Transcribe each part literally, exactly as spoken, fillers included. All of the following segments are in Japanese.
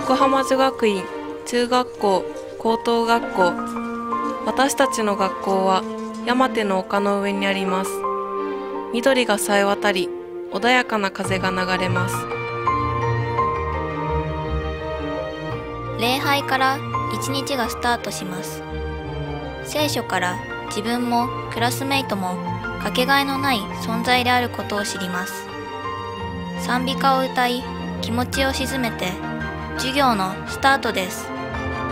横浜女学院中学校高等学校。私たちの学校は山手の丘の上にあります。緑がさえ渡り、穏やかな風が流れます。 礼拝から一日がスタートします。聖書から自分もクラスメイトもかけがえのない存在であることを知ります。賛美歌を歌い、気持ちを静めて、授業のスタートです。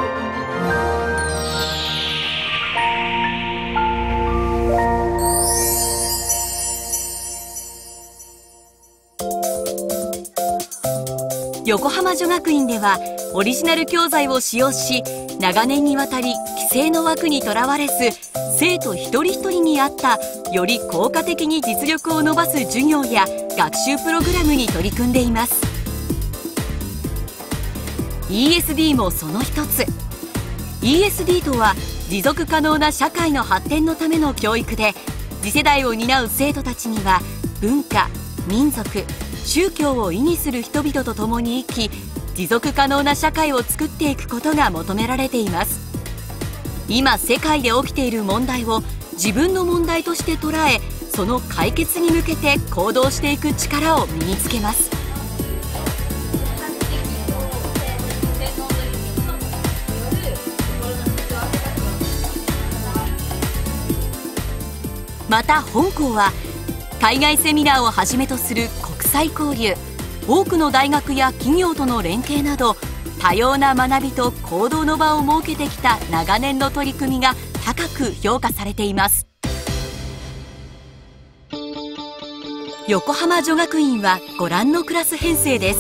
横浜女学院ではオリジナル教材を使用し、長年にわたり規制の枠にとらわれず、生徒一人一人に合ったより効果的に実力を伸ばす授業や学習プログラムに取り組んでいます。 イーエスディー もその一つ。 イーエスディー とは持続可能な社会の発展のための教育で、次世代を担う生徒たちには文化、民族、宗教を意味する人々と共に生き、持続可能な社会を作っていくことが求められています。今世界で起きている問題を自分の問題として捉え、その解決に向けて行動していく力を身につけます。また本校は海外セミナーをはじめとする国際交流、多くの大学や企業との連携など、多様な学びと行動の場を設けてきた長年の取り組みが高く評価されています。横浜女学院はご覧のクラス編成です。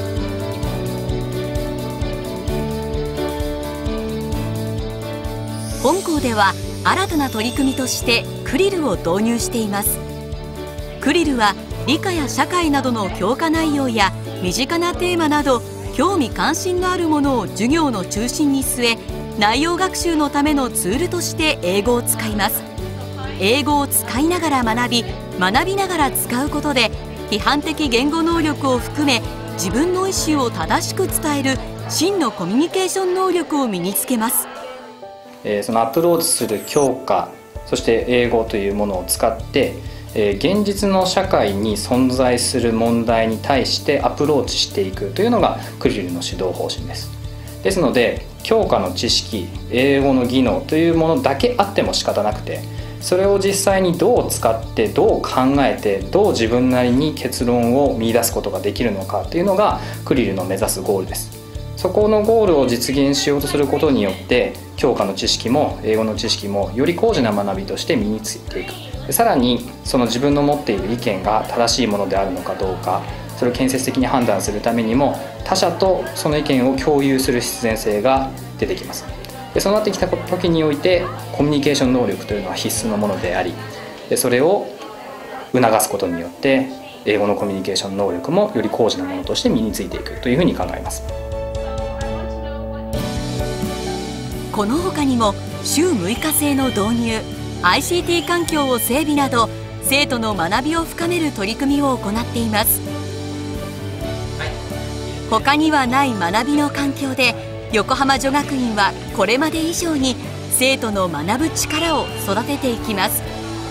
本校では新たな取り組みとしてクリルを導入しています。クリルは理科や社会などの教科内容や身近なテーマなど興味関心のあるものを授業の中心に据え、内容学習のためのツールとして英語を使います。英語を使いながら学び、学びながら使うことで批判的言語能力を含め、自分の意思を正しく伝える真のコミュニケーション能力を身につけます。 えー、そのアプローチする教科、そして英語というものを使って現実の社会に存在する問題に対してアプローチしていくというのがクリルの指導方針です。ですので教科の知識、英語の技能というものだけあっても仕方なくて、それを実際にどう使ってどう考えてどう自分なりに結論を見出すことができるのかというのがクリルの目指すゴールです。そこのゴールを実現しようとすることによって教科の知識も英語の知識もより高次な学びとして身についていく。さらにその自分の持っている意見が正しいものであるのかどうか、それを建設的に判断するためにも他者とその意見を共有する必然性が出てきます。でそうなってきた時においてコミュニケーション能力というのは必須のものであり、でそれを促すことによって英語のコミュニケーション能力もより高次なものとして身についていくというふうに考えます。 この他にも週むいか制の導入、アイシーティー 環境を整備など生徒の学びを深める取り組みを行っています。他にはない学びの環境で横浜女学院はこれまで以上に生徒の学ぶ力を育てていきます。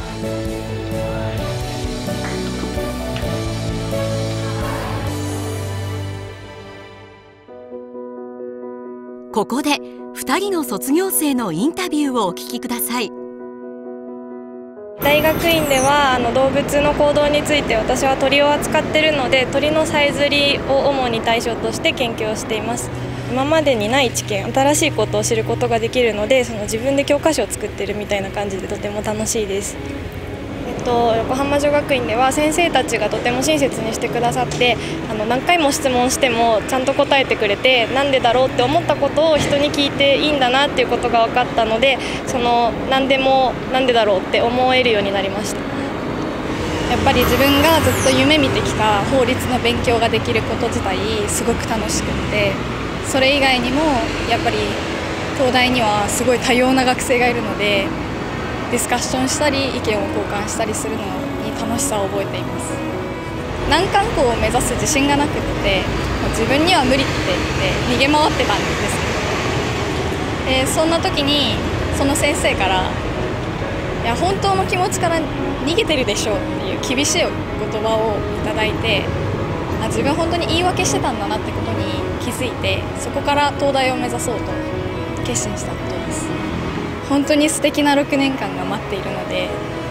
ここでふたりの卒業生のインタビューをお聞きください。 大学院ではあの動物の行動について私は鳥を扱っているので、鳥のさえずりを主に対象として研究をしています。今までにない知見、新しいことを知ることができるので、その自分で教科書を作ってるみたいな感じでとても楽しいです。えっと、横浜女学院では先生たちがとても親切にしてくださって、あの何回も質問してもちゃんと答えてくれて、なんでだろうって思ったことを人に聞いていいんだなっていうことが分かったので、その何でもなんでだろうって思えるようになりました。 やっぱり自分がずっと夢見てきた法律の勉強ができること自体すごく楽しくて、それ以外にもやっぱり東大にはすごい多様な学生がいるので、ディスカッションしたり意見を交換したりするのに楽しさを覚えています。 難関校を目指す自信がなくってもう自分には無理って言って逃げ回ってたんですけど、でそんな時にその先生からいや本当の気持ちから逃げてるでしょうっていう厳しい言葉をいただいて、あ自分本当に言い訳してたんだなってことに気づいて、そこから東大を目指そうと決心したことです。本当に素敵なろくねんかんが待っているので、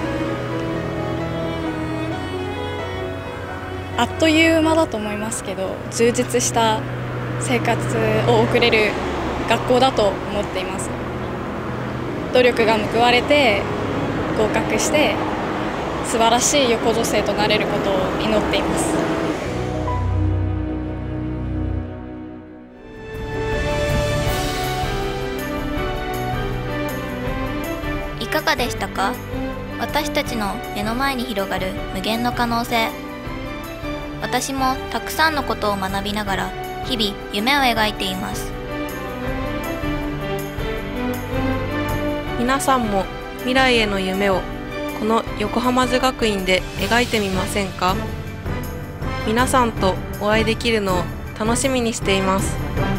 あっという間だと思いますけど充実した生活を送れる学校だと思っています。努力が報われて合格して素晴らしい横女性となれることを祈っています。 いかがでしたか？私たちの目の前に広がる無限の可能性。私もたくさんのことを学びながら日々夢を描いています。 皆さんも未来への夢をこの横浜図学院で描いてみませんか？皆さんとお会いできるのを楽しみにしています。